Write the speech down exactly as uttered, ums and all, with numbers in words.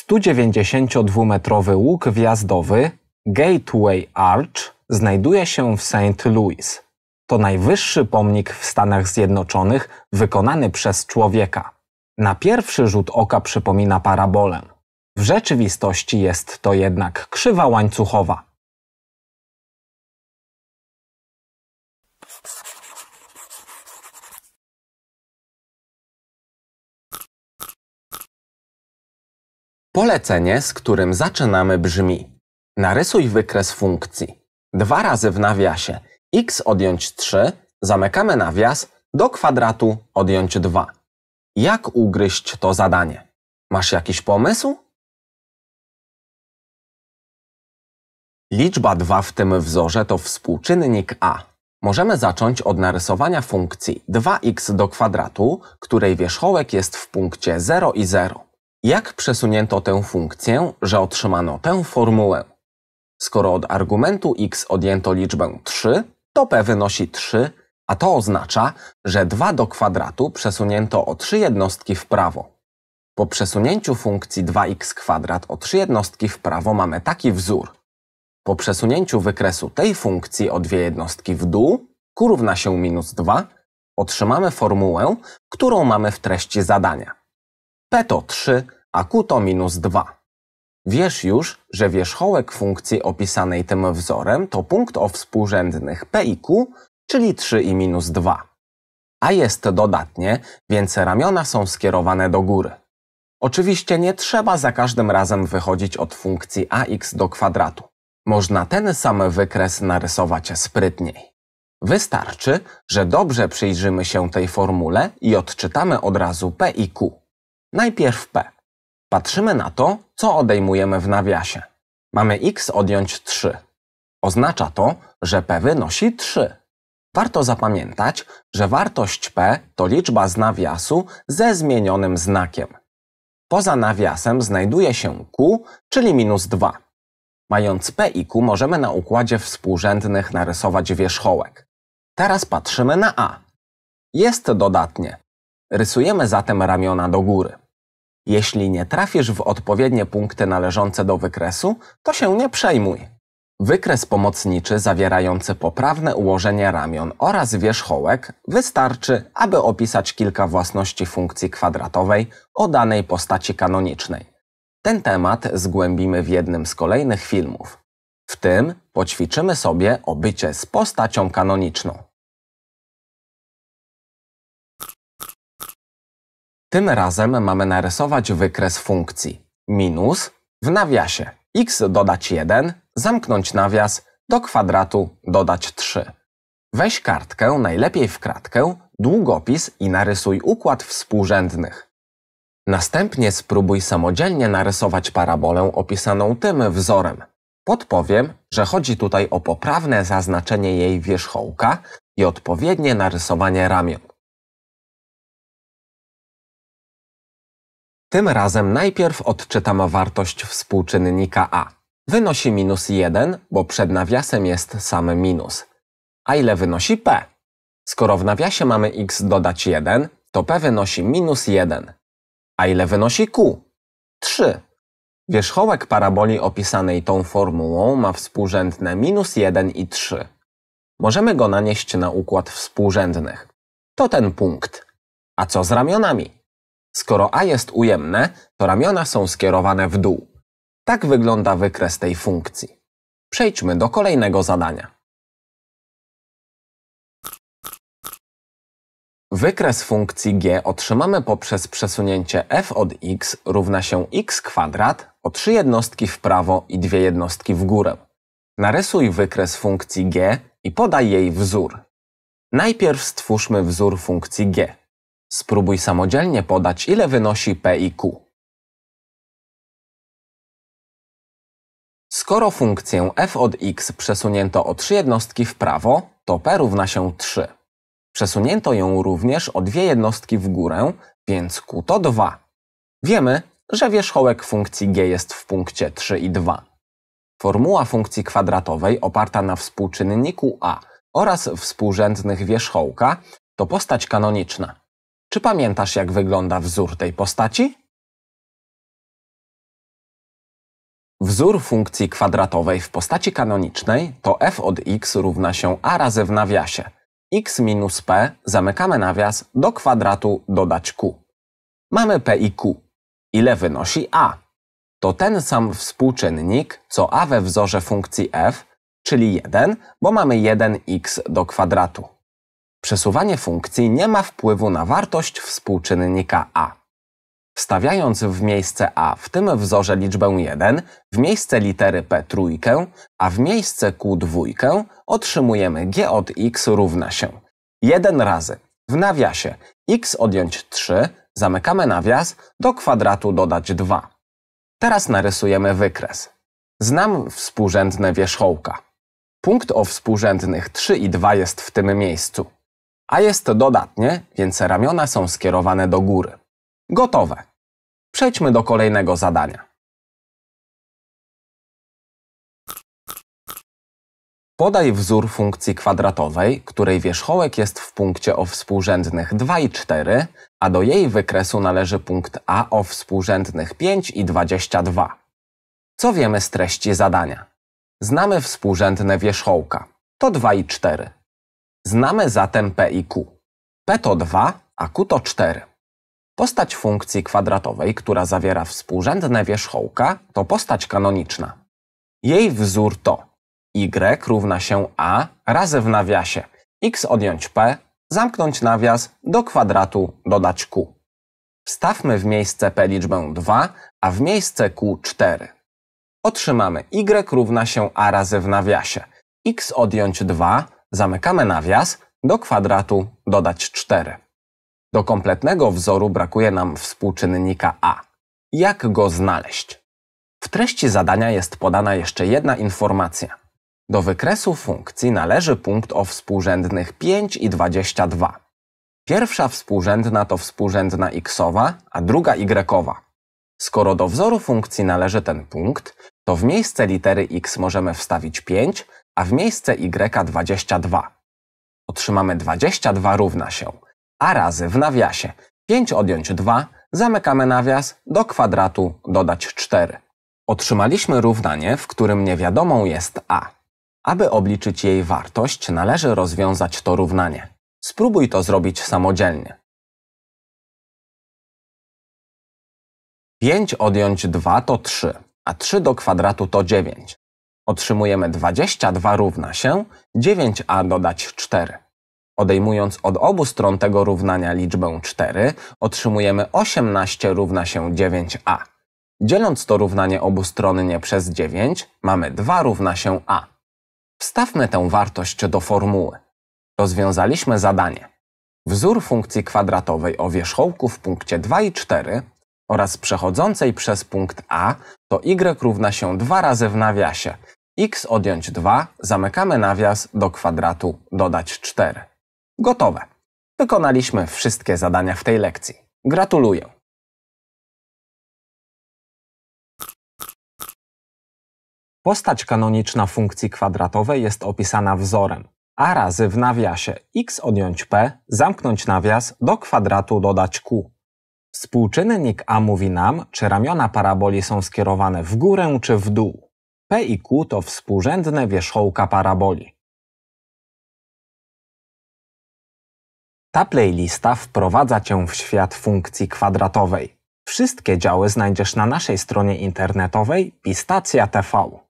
sto dziewięćdziesięciodwumetrowy łuk wjazdowy Gateway Arch znajduje się w Saint Louis. To najwyższy pomnik w Stanach Zjednoczonych wykonany przez człowieka. Na pierwszy rzut oka przypomina parabolę. W rzeczywistości jest to jednak krzywa łańcuchowa. Polecenie, z którym zaczynamy, brzmi: narysuj wykres funkcji. Dwa razy w nawiasie x odjąć trzy, zamykamy nawias, do kwadratu odjąć dwa. Jak ugryźć to zadanie? Masz jakiś pomysł? Liczba dwa w tym wzorze to współczynnik a. Możemy zacząć od narysowania funkcji dwa x do kwadratu, której wierzchołek jest w punkcie zero i zero. Jak przesunięto tę funkcję, że otrzymano tę formułę? Skoro od argumentu x odjęto liczbę trzy, to p wynosi trzy, a to oznacza, że dwa do kwadratu przesunięto o trzy jednostki w prawo. Po przesunięciu funkcji dwa x kwadrat o trzy jednostki w prawo mamy taki wzór. Po przesunięciu wykresu tej funkcji o dwie jednostki w dół, q równa się minus dwa, otrzymamy formułę, którą mamy w treści zadania. P to trzy, a q to minus dwa. Wiesz już, że wierzchołek funkcji opisanej tym wzorem to punkt o współrzędnych p i q, czyli trzy i minus dwa. A jest dodatnie, więc ramiona są skierowane do góry. Oczywiście nie trzeba za każdym razem wychodzić od funkcji ax do kwadratu. Można ten sam wykres narysować sprytniej. Wystarczy, że dobrze przyjrzymy się tej formule i odczytamy od razu p i q. Najpierw p. Patrzymy na to, co odejmujemy w nawiasie. Mamy x odjąć trzy. Oznacza to, że p wynosi trzy. Warto zapamiętać, że wartość p to liczba z nawiasu ze zmienionym znakiem. Poza nawiasem znajduje się q, czyli minus dwa. Mając p i q możemy na układzie współrzędnych narysować wierzchołek. Teraz patrzymy na a. Jest dodatnie. Rysujemy zatem ramiona do góry. Jeśli nie trafisz w odpowiednie punkty należące do wykresu, to się nie przejmuj. Wykres pomocniczy zawierający poprawne ułożenie ramion oraz wierzchołek wystarczy, aby opisać kilka własności funkcji kwadratowej o danej postaci kanonicznej. Ten temat zgłębimy w jednym z kolejnych filmów. W tym poćwiczymy sobie o bycie z postacią kanoniczną. Tym razem mamy narysować wykres funkcji minus w nawiasie x dodać jeden, zamknąć nawias, do kwadratu dodać trzy. Weź kartkę, najlepiej w kratkę, długopis i narysuj układ współrzędnych. Następnie spróbuj samodzielnie narysować parabolę opisaną tym wzorem. Podpowiem, że chodzi tutaj o poprawne zaznaczenie jej wierzchołka i odpowiednie narysowanie ramion. Tym razem najpierw odczytam wartość współczynnika a. Wynosi minus jeden, bo przed nawiasem jest sam minus. A ile wynosi p? Skoro w nawiasie mamy x dodać jeden, to p wynosi minus jeden. A ile wynosi q? trzy. Wierzchołek paraboli opisanej tą formułą ma współrzędne minus jeden i trzy. Możemy go nanieść na układ współrzędnych. To ten punkt. A co z ramionami? Skoro a jest ujemne, to ramiona są skierowane w dół. Tak wygląda wykres tej funkcji. Przejdźmy do kolejnego zadania. Wykres funkcji g otrzymamy poprzez przesunięcie f od x równa się x kwadrat o trzy jednostki w prawo i dwie jednostki w górę. Narysuj wykres funkcji g i podaj jej wzór. Najpierw stwórzmy wzór funkcji g. Spróbuj samodzielnie podać, ile wynosi p i q. Skoro funkcję f od x przesunięto o trzy jednostki w prawo, to p równa się trzy. Przesunięto ją również o dwie jednostki w górę, więc q to dwa. Wiemy, że wierzchołek funkcji g jest w punkcie trzy i dwa. Formuła funkcji kwadratowej oparta na współczynniku a oraz współrzędnych wierzchołka to postać kanoniczna. Czy pamiętasz, jak wygląda wzór tej postaci? Wzór funkcji kwadratowej w postaci kanonicznej to f od x równa się a razy w nawiasie x minus p, zamykamy nawias, do kwadratu dodać q. Mamy p i q. Ile wynosi a? To ten sam współczynnik, co a we wzorze funkcji f, czyli jeden, bo mamy jeden x do kwadratu. Przesuwanie funkcji nie ma wpływu na wartość współczynnika a. Wstawiając w miejsce a w tym wzorze liczbę jeden, w miejsce litery p trójkę, a w miejsce q dwójkę, otrzymujemy g od x równa się jeden razy w nawiasie x odjąć trzy, zamykamy nawias, do kwadratu dodać dwa. Teraz narysujemy wykres. Znam współrzędne wierzchołka. Punkt o współrzędnych trzy i dwa jest w tym miejscu. A jest dodatnie, więc ramiona są skierowane do góry. Gotowe. Przejdźmy do kolejnego zadania. Podaj wzór funkcji kwadratowej, której wierzchołek jest w punkcie o współrzędnych dwa i cztery, a do jej wykresu należy punkt a o współrzędnych pięć i dwadzieścia dwa. Co wiemy z treści zadania? Znamy współrzędne wierzchołka. To dwa i cztery. Znamy zatem p i q. P to dwa, a q to cztery. Postać funkcji kwadratowej, która zawiera współrzędne wierzchołka, to postać kanoniczna. Jej wzór to y równa się a razy w nawiasie x odjąć p, zamknąć nawias, do kwadratu dodać q. Wstawmy w miejsce p liczbę dwa, a w miejsce q cztery. Otrzymamy y równa się a razy w nawiasie x odjąć dwa, zamykamy nawias, do kwadratu dodać cztery. Do kompletnego wzoru brakuje nam współczynnika a. Jak go znaleźć? W treści zadania jest podana jeszcze jedna informacja. Do wykresu funkcji należy punkt o współrzędnych pięć i dwadzieścia dwa. Pierwsza współrzędna to współrzędna xowa, a druga y-owa. Skoro do wzoru funkcji należy ten punkt, to w miejsce litery x możemy wstawić pięć, a w miejsce y dwadzieścia dwa. Otrzymamy dwadzieścia dwa równa się a razy w nawiasie pięć odjąć dwa, zamykamy nawias, do kwadratu dodać cztery. Otrzymaliśmy równanie, w którym niewiadomą jest a. Aby obliczyć jej wartość, należy rozwiązać to równanie. Spróbuj to zrobić samodzielnie. pięć odjąć dwa to trzy, a trzy do kwadratu to dziewięć. Otrzymujemy dwadzieścia dwa równa się dziewięć a dodać cztery. Odejmując od obu stron tego równania liczbę cztery, otrzymujemy osiemnaście równa się dziewięć a. Dzieląc to równanie obustronnie przez dziewięć, mamy dwa równa się a. Wstawmy tę wartość do formuły. Rozwiązaliśmy zadanie. Wzór funkcji kwadratowej o wierzchołku w punkcie dwa i cztery oraz przechodzącej przez punkt a to y równa się dwa razy w nawiasie x odjąć dwa, zamykamy nawias, do kwadratu dodać cztery. Gotowe. Wykonaliśmy wszystkie zadania w tej lekcji. Gratuluję. Postać kanoniczna funkcji kwadratowej jest opisana wzorem a razy w nawiasie x odjąć p, zamknąć nawias, do kwadratu dodać q. Współczynnik a mówi nam, czy ramiona paraboli są skierowane w górę czy w dół. P i q to współrzędne wierzchołka paraboli. Ta playlista wprowadza Cię w świat funkcji kwadratowej. Wszystkie działy znajdziesz na naszej stronie internetowej Pistacja kropka t v.